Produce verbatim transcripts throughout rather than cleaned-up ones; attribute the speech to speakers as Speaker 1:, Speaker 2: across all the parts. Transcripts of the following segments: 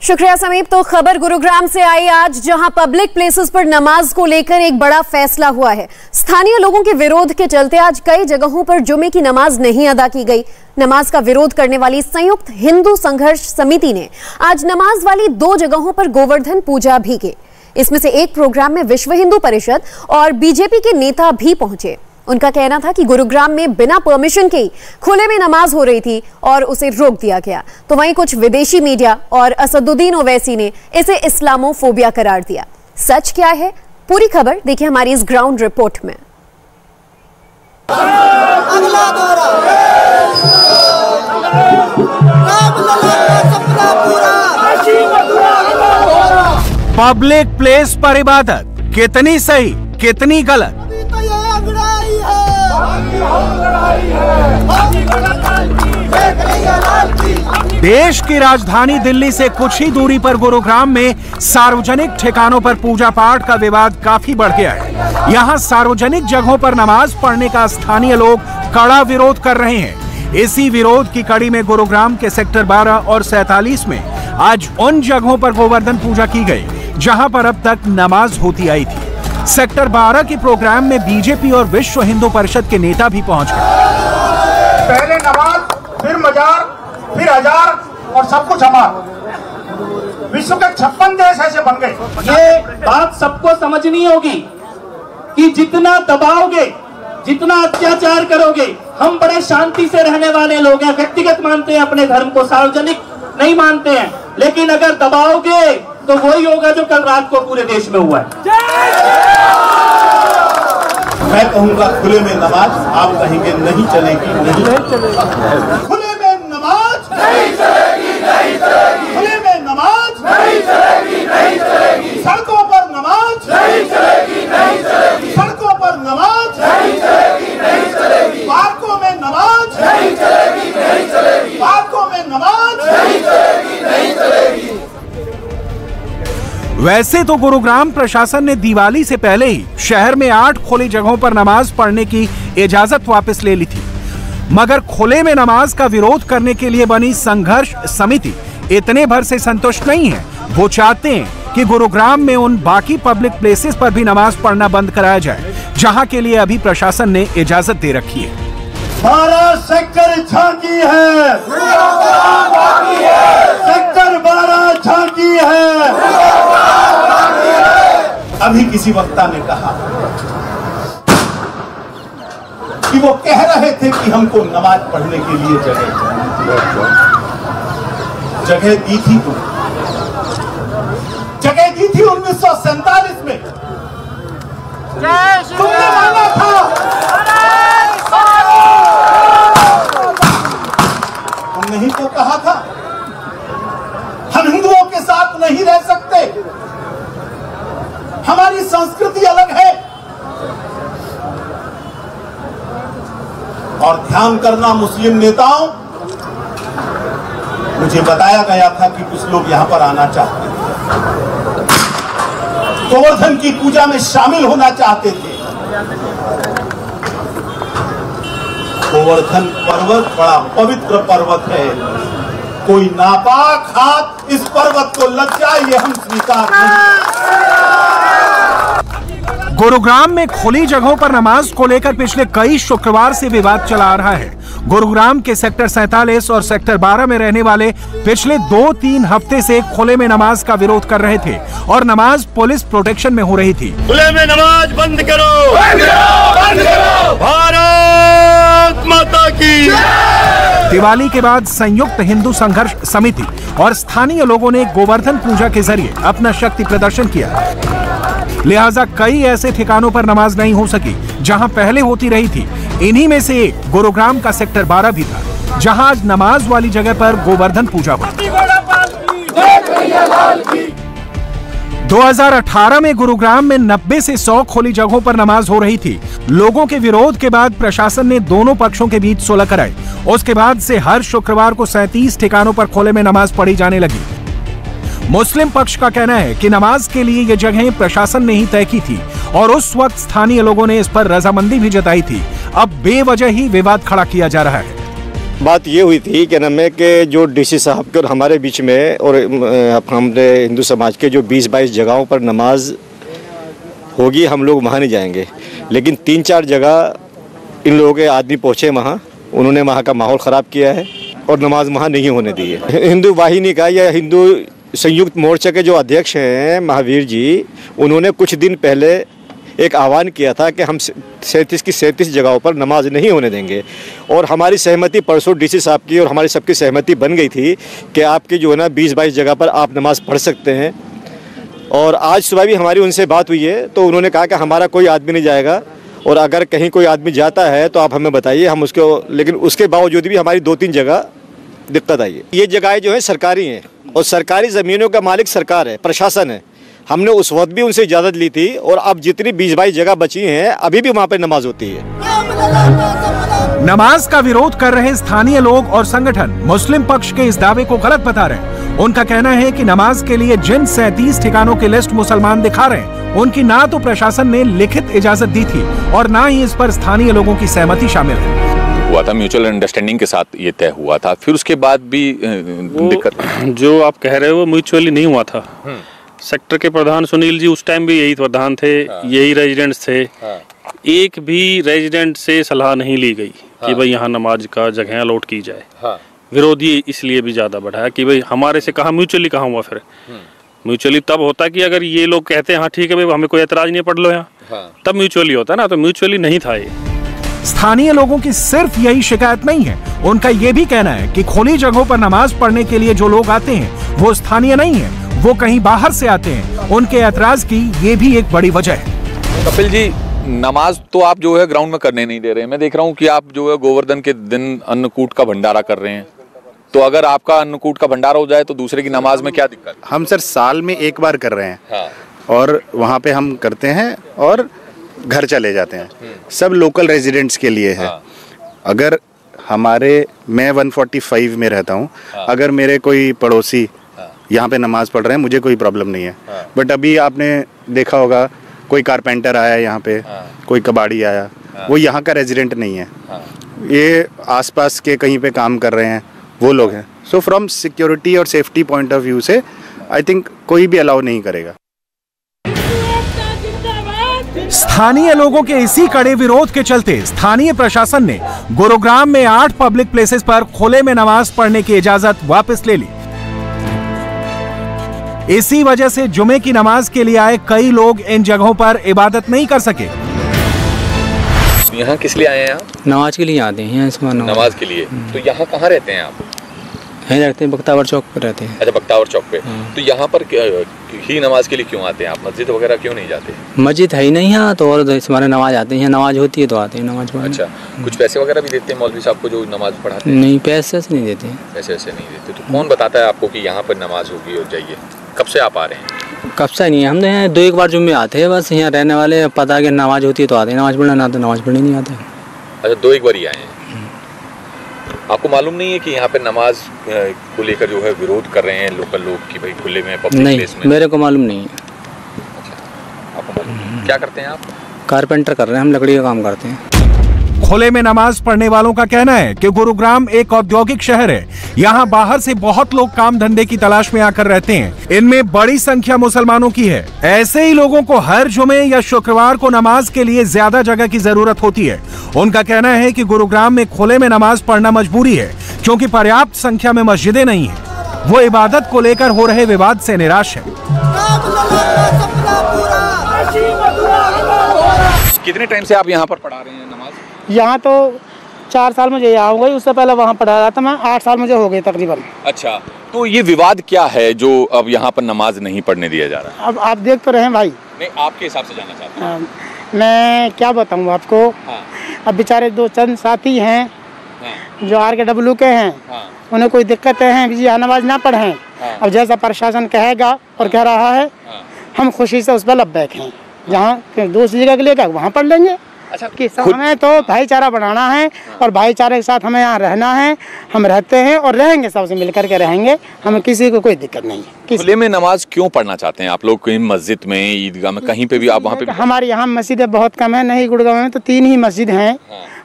Speaker 1: शुक्रिया समीप। तो खबर गुरुग्राम से आई आज, जहां पब्लिक प्लेसेस पर नमाज को लेकर एक बड़ा फैसला हुआ है। स्थानीय लोगों के विरोध के चलते आज कई जगहों पर जुमे की नमाज नहीं अदा की गई। नमाज का विरोध करने वाली संयुक्त हिंदू संघर्ष समिति ने आज नमाज वाली दो जगहों पर गोवर्धन पूजा भी की। इसमें से एक प्रोग्राम में विश्व हिंदू परिषद और बीजेपी के नेता भी पहुंचे। उनका कहना था कि गुरुग्राम में बिना परमिशन के खुले में नमाज हो रही थी और उसे रोक दिया गया। तो वहीं कुछ विदेशी मीडिया और असदुद्दीन ओवैसी ने इसे इस्लामोफोबिया करार दिया। सच क्या है, पूरी खबर देखिए हमारी इस ग्राउंड रिपोर्ट में।
Speaker 2: पब्लिक प्लेस पर इबादत कितनी सही कितनी गलत। देश की राजधानी दिल्ली से कुछ ही दूरी पर गुरुग्राम में सार्वजनिक ठिकानों पर पूजा पाठ का विवाद काफी बढ़ गया है। यहाँ सार्वजनिक जगहों पर नमाज पढ़ने का स्थानीय लोग कड़ा विरोध कर रहे हैं। इसी विरोध की कड़ी में गुरुग्राम के सेक्टर बारह और सैतालीस में आज उन जगहों पर गोवर्धन पूजा की गई जहां पर अब तक नमाज होती आई थी। सेक्टर बारह के प्रोग्राम में बीजेपी और विश्व हिंदू परिषद के नेता भी पहुंच गए।
Speaker 3: पहले नमाज, फिर मजार, फिर हजार और सब कुछ हमारा। विश्व के छप्पन देश ऐसे बन गए।
Speaker 4: ये बात सबको समझनी होगी कि जितना दबाओगे, जितना अत्याचार करोगे, हम बड़े शांति से रहने वाले लोग हैं, व्यक्तिगत मानते हैं अपने धर्म को, सार्वजनिक नहीं मानते हैं। लेकिन अगर दबाओगे तो वही होगा जो कल रात को पूरे देश में हुआ है।
Speaker 5: मैं कहूंगा खुले में नमाज, आप कहेंगे नहीं चलेगी, नहीं चलेगी।
Speaker 3: खुले में नमाज नहीं चलेगी, नहीं चलेगी। खुले में नमाज नहीं चलेगी, नहीं चलेगी। सड़कों पर नमाज नहीं चलेगी, नहीं चलेगी। सड़कों पर नमाज नहीं चलेगी, नहीं चलेगी। पार्कों में नमाज नहीं चलेगी, नहीं चलेगी। पार्कों में नमाज नहीं चलेगी, नहीं चलेगी।
Speaker 2: वैसे तो गुरुग्राम प्रशासन ने दिवाली से पहले ही शहर में आठ खुली जगहों पर नमाज पढ़ने की इजाजत वापस ले ली थी, मगर खुले में नमाज का विरोध करने के लिए बनी संघर्ष समिति इतने भर से संतुष्ट नहीं है। वो चाहते हैं कि गुरुग्राम में उन बाकी पब्लिक प्लेसेस पर भी नमाज पढ़ना बंद कराया जाए जहां के लिए अभी प्रशासन ने इजाजत दे रखी है।
Speaker 5: बारह सेक्टर झांकी है, सेक्टर बारह झांकी है। अभी किसी वक्ता ने कहा कि वो कह रहे थे कि हमको नमाज पढ़ने के लिए जगह जगह दी थी, तो जगह दी थी उन्नीस सौ सैतालीस में। तुमने मांगा था, हमने ही तो कहा था हम हिंदुओं के साथ नहीं रह सकते, हमारी संस्कृति अलग है। और ध्यान करना मुस्लिम नेताओं, मुझे बताया गया था कि कुछ लोग यहां पर आना चाहते थे, गोवर्धन की पूजा में शामिल होना चाहते थे। गोवर्धन पर्वत बड़ा पवित्र पर्वत है, कोई नापाक हाथ इस पर्वत को लग जाए ये हम स्वीकार नहीं।
Speaker 2: गुरुग्राम में खुली जगहों पर नमाज को लेकर पिछले कई शुक्रवार से विवाद चला आ रहा है। गुरुग्राम के सेक्टर सैतालीस और सेक्टर बारह में रहने वाले पिछले दो तीन हफ्ते से खुले में नमाज का विरोध कर रहे थे और नमाज पुलिस प्रोटेक्शन में हो रही थी।
Speaker 5: खुले में नमाज बंद करो, बंद करो, बंद करो। भारत माता की।
Speaker 2: दिवाली के बाद संयुक्त हिंदू संघर्ष समिति और स्थानीय लोगों ने गोवर्धन पूजा के जरिए अपना शक्ति प्रदर्शन किया, लिहाजा कई ऐसे ठिकानों पर नमाज नहीं हो सकी जहां पहले होती रही थी। इन्हीं में से एक गुरुग्राम का सेक्टर बारह भी था, जहां आज नमाज वाली जगह पर गोवर्धन पूजा हुई। दो हज़ार अठारह में गुरुग्राम में नब्बे से सौ खुली जगहों पर नमाज हो रही थी। लोगों के विरोध के बाद प्रशासन ने दोनों पक्षों के बीच सुलह कराई। उसके बाद से हर शुक्रवार को सैंतीस ठिकानों पर खुले में नमाज पढ़ी जाने लगी। मुस्लिम पक्ष का कहना है कि नमाज के लिए ये जगहें प्रशासन ने ही तय की थी और उस वक्त स्थानीय लोगों ने इस पर रजामंदी भी जताई थी। अब बेवजह ही विवाद खड़ा किया जा रहा है।
Speaker 6: बात ये हुई थी कि नाम है कि जो डीसी साहब के और हमारे बीच में और हमने हिंदू समाज के जो बीस बाईस जगहों पर नमाज होगी, हम लोग वहाँ नहीं जाएंगे, लेकिन तीन चार जगह इन लोगों के आदमी पहुँचे वहाँ, उन्होंने वहाँ का माहौल ख़राब किया है और नमाज वहाँ नहीं होने दी है। हिंदू वाहिनी का या हिंदू संयुक्त मोर्चा के जो अध्यक्ष हैं महावीर जी, उन्होंने कुछ दिन पहले एक आह्वान किया था कि हम सैंतीस की सैंतीस जगहों पर नमाज नहीं होने देंगे, और हमारी सहमति परसों डीसी साहब की और हमारी सबकी सहमति बन गई थी कि आपकी जो है ना बीस बाईस जगह पर आप नमाज पढ़ सकते हैं। और आज सुबह भी हमारी उनसे बात हुई है, तो उन्होंने कहा कि हमारा कोई आदमी नहीं जाएगा, और अगर कहीं कोई आदमी जाता है तो आप हमें बताइए, हम उसको, लेकिन उसके बावजूद भी हमारी दो तीन जगह दिक्कत आई है। ये जगहें जो है सरकारी हैं और सरकारी ज़मीनों का मालिक सरकार है, प्रशासन है। हमने उस वक्त भी उनसे इजाज़त ली थी, और अब जितनी बीस बाईस जगह बची हैं अभी भी वहाँ पर नमाज होती है।
Speaker 2: नमाज का विरोध कर रहे स्थानीय लोग और संगठन मुस्लिम पक्ष के इस दावे को गलत बता रहे हैं। उनका कहना है कि नमाज के लिए जिन सैंतीस ठिकानों की लिस्ट मुसलमान दिखा रहे हैं, उनकी ना तो प्रशासन ने लिखित इजाजत दी थी और ना ही इस पर स्थानीय लोगों की सहमति शामिल है।
Speaker 7: हुआ था म्यूचुअल अंडरस्टैंडिंग के साथ ये तय हुआ था, फिर उसके बाद भी दिक्कत।
Speaker 8: जो आप कह रहे हो वो म्यूचुअली नहीं हुआ था। सेक्टर के प्रधान सुनील जी उस टाइम भी यही प्रधान थे, यही रेजिडेंट्स थे। एक भी रेजिडेंट से सलाह नहीं ली गई कि भाई यहाँ नमाज का जगह अलॉट की जाए। विरोधी इसलिए भी ज्यादा बढ़ा है कि भाई हमारे से कहा म्यूचुअली कहाँ हुआ। फिर म्यूचुअली तब होता है कि अगर ये लोग कहते हैं हाँ ठीक है भाई हमें कोई एतराज नहीं, पढ़ लो यहाँ, तब म्यूचुअली होता है ना, तो म्यूचुअली नहीं था ये।
Speaker 2: स्थानीय लोगों की सिर्फ यही शिकायत नहीं है, उनका ये भी कहना है कि खुली जगहों पर नमाज पढ़ने के लिए जो लोग आते हैं वो स्थानीय नहीं है, वो कहीं बाहर से आते हैं। उनके ऐतराज की ये भी एक बड़ी वजह है।
Speaker 7: कपिल जी, नमाज तो आप जो है ग्राउंड में करने नहीं दे रहे हैं। मैं देख रहा हूँ कि आप जो है गोवर्धन के दिन अन्नकूट का भंडारा कर रहे हैं, तो अगर आपका अन्नकूट का भंडारा हो जाए तो दूसरे की नमाज में क्या दिक्कत?
Speaker 9: हम सर साल में एक बार कर रहे हैं।
Speaker 7: हाँ। और
Speaker 9: वहाँ पे हम करते हैं और घर चले जाते हैं, सब लोकल रेजिडेंट्स के लिए है।
Speaker 7: हाँ।
Speaker 9: अगर हमारे, मैं एक सौ पैंतालीस में रहता हूँ,
Speaker 7: हाँ।
Speaker 9: अगर मेरे कोई पड़ोसी हाँ। यहाँ पे नमाज पढ़ रहे हैं, मुझे कोई प्रॉब्लम नहीं है। हाँ। बट अभी आपने देखा होगा कोई कारपेंटर आया यहाँ पे, हाँ। कोई कबाड़ी आया, हाँ। वो यहाँ का रेजिडेंट नहीं है। हाँ। ये आसपास के कहीं पे काम कर रहे हैं वो लोग हैं। सो फ्रॉम सिक्योरिटी और सेफ्टी पॉइंट ऑफ व्यू से आई थिंक कोई भी अलाउ नहीं करेगा।
Speaker 2: स्थानीय लोगों के इसी कड़े विरोध के चलते स्थानीय प्रशासन ने गुरुग्राम में आठ पब्लिक प्लेसेस पर खुले में नमाज पढ़ने की इजाजत वापस ले ली। इसी वजह से जुमे की नमाज के लिए आए कई लोग इन जगहों पर इबादत नहीं कर सके।
Speaker 7: यहाँ किस लिए आए हैं आप?
Speaker 10: नमाज के लिए आते हैं इस बार।
Speaker 7: नमाज के लिए। तो यहाँ कहाँ रहते हैं आप?
Speaker 10: यहीं रहते हैं, बख्तावर चौक पर रहते हैं।
Speaker 7: अच्छा, बख्तावर चौक पे। तो यहाँ पर ही नमाज के लिए क्यों आते हैं आप? मस्जिद वगैरह क्यों नहीं जाते?
Speaker 10: मस्जिद है ही नहीं यहाँ तो, और हमारे नमाज आते हैं, नमाज होती है तो आते हैं नमाज पढ़ने।
Speaker 7: अच्छा, कुछ पैसे वगैरह भी देते हैं मौलवी साहब को जो नमाज पढ़ाते हैं?
Speaker 10: नहीं, पैसे से नहीं देते हैं।
Speaker 7: पैसे ऐसे नहीं देते। तो कौन बताता है आपको कि यहाँ पर नमाज होगी और जाइए? कब से आप आ रहे हैं?
Speaker 10: कब से नहीं है, हम तो यहाँ दो एक बार जुम्मे आते हैं बस। यहाँ रहने वाले पता है कि नमाज होती है तो आते हैं नमाज पढ़ने, ना तो नमाज पढ़ने नहीं आते।
Speaker 7: अच्छा, दो एक बार ही आए हैं। आपको मालूम नहीं है कि यहाँ पे नमाज को लेकर जो है विरोध कर रहे हैं लोकल लोग कि भाई खुले में पब्लिक प्लेस में?
Speaker 10: मेरे को मालूम नहीं है।
Speaker 7: अच्छा, आपको मालूम? क्या करते हैं आप?
Speaker 10: कारपेंटर कर रहे हैं हम, लकड़ी का काम करते हैं।
Speaker 2: खुले में नमाज पढ़ने वालों का कहना है कि गुरुग्राम एक औद्योगिक शहर है। यहाँ बाहर से बहुत लोग काम धंधे की तलाश में आकर रहते हैं। इनमें बड़ी संख्या मुसलमानों की है। ऐसे ही लोगों को हर जुमे या शुक्रवार को नमाज के लिए ज्यादा जगह की जरूरत होती है। उनका कहना है कि गुरुग्राम में खुले में नमाज पढ़ना मजबूरी है, क्योंकि पर्याप्त संख्या में मस्जिदें नहीं है। वो इबादत को लेकर हो रहे विवाद से निराश है।
Speaker 7: कितने टाइम से आप यहाँ पर पढ़ा रहे हैं नमाज?
Speaker 11: यहाँ तो चार साल मुझे यहाँ हो गई, उससे पहले वहाँ पढ़ा रहा था मैं, आठ साल मुझे हो गए तकरीबन।
Speaker 7: अच्छा, तो ये विवाद क्या है जो अब यहाँ पर नमाज नहीं पढ़ने दिया जा रहा है?
Speaker 11: अब आप देख तो रहे हैं भाई।
Speaker 7: नहीं, आपके हिसाब से जानना चाहता हूँ।
Speaker 11: मैं क्या बताऊँ आपको।
Speaker 7: हाँ।
Speaker 11: अब बेचारे दो चंद साथी हैं हाँ। जो आर के डब्ल्यू के हैं हाँ। उन्हें कोई दिक्कतें हैं कि यहाँ नमाज ना पढ़ें हाँ। अब जैसा प्रशासन कहेगा और कह रहा है हाँ। हम खुशी से उस पर लब्बैक हैं। जहाँ दूसरी जगह के लिए क्या वहाँ पढ़ लेंगे। अच्छा, कि हमें तो भाईचारा बढ़ाना है और भाईचारे के साथ हमें यहाँ रहना है। हम रहते हैं और रहेंगे, सबसे मिलकर के रहेंगे। हमें किसी को कोई दिक्कत नहीं है।
Speaker 7: खुले में नमाज क्यों पढ़ना चाहते हैं आप लोग? कहीं मस्जिद में, ईदगाह में, कहीं पे भी आप वहाँ पे?
Speaker 11: हमारे यहाँ मस्जिदें बहुत कम है। नहीं, गुड़गांव में तो तीन ही मस्जिद हैं।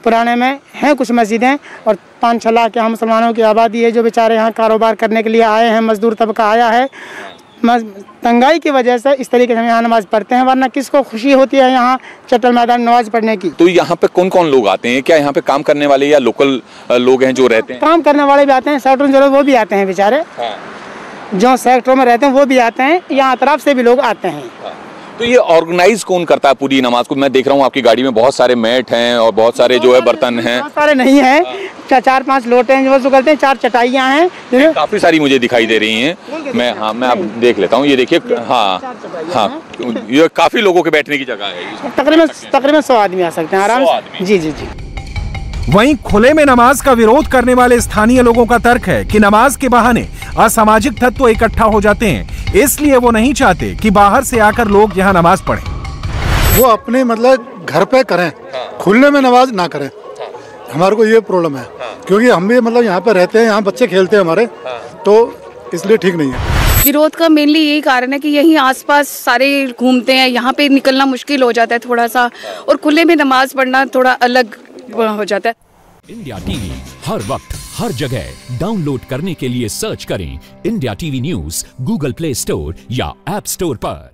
Speaker 11: पुराने में हैं कुछ मस्जिदें, और पाँच छः लाख यहाँ मुसलमानों की आबादी है जो बेचारे यहाँ कारोबार करने के लिए आए हैं, मजदूर तबका आया है। तंगाई की वजह से इस तरीके से हम यहाँ नमाज पढ़ते हैं, वरना किसको खुशी होती है यहाँ चट्टल मैदान नमाज पढ़ने की।
Speaker 7: तो यहाँ पे कौन कौन लोग आते हैं? क्या यहाँ पे काम करने वाले या लोकल लोग हैं जो रहते हैं?
Speaker 11: काम करने वाले भी आते हैं, सेक्टरों में वो भी आते हैं बेचारे। हाँ। जो सेक्टरों में रहते हैं वो भी आते हैं, यहाँ अतराफ से भी लोग आते हैं। हाँ।
Speaker 7: तो ये ऑर्गेनाइज कौन करता है पूरी नमाज को? मैं देख रहा हूँ आपकी गाड़ी में बहुत सारे मैट हैं और बहुत सारे जो है बर्तन हैं।
Speaker 11: बहुत सारे नहीं हैं, हाँ। चार पांच लोटे हैं जो करते हैं, चार चटाइयाँ हैं,
Speaker 7: काफी सारी मुझे दिखाई दे रही हैं। मैं हाँ मैं आप देख लेता हूँ, ये देखिए, हाँ हाँ ये काफी लोगों के बैठने की जगह है।
Speaker 11: तकरीबन तकरीबन सौ आदमी आ सकते हैं आराम से। जी जी जी।
Speaker 2: वहीं खुले में नमाज का विरोध करने वाले स्थानीय लोगों का तर्क है कि नमाज के बहाने असामाजिक तत्व इकट्ठा हो जाते हैं, इसलिए वो नहीं चाहते कि बाहर से आकर लोग यहाँ नमाज पढ़ें।
Speaker 12: वो अपने मतलब घर पे करें, खुले में नमाज ना करें। हमारे को ये प्रॉब्लम है, क्योंकि हम भी मतलब यहाँ पे रहते हैं, यहाँ बच्चे खेलते हैं हमारे, तो इसलिए ठीक नहीं है।
Speaker 13: विरोध का मेनली यही कारण है कि यहीं आसपास सारे घूमते हैं, यहाँ पे निकलना मुश्किल हो जाता है थोड़ा सा, और खुले में नमाज पढ़ना थोड़ा अलग हो जाता है।
Speaker 14: इंडिया टीवी हर वक्त हर जगह डाउनलोड करने के लिए सर्च करें India TV news Google Play Store या ऐप स्टोर पर।